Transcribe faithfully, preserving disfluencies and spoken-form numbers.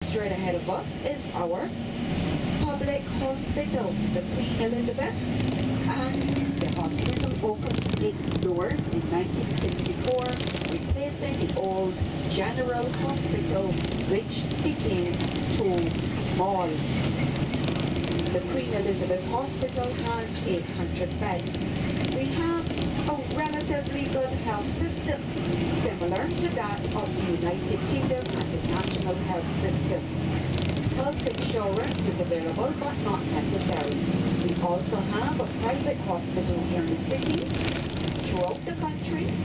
straight ahead of us is our public hospital, the Queen Elizabeth, and the hospital opened its doors in nineteen sixty-four, replacing the old General Hospital, which became too small. The Queen Elizabeth Hospital has eight hundred beds. We have a relatively good health system, similar to that of the United Kingdom and the National Health System. Health insurance is available, but not necessary. We also have a private hospital here in the city, throughout the country,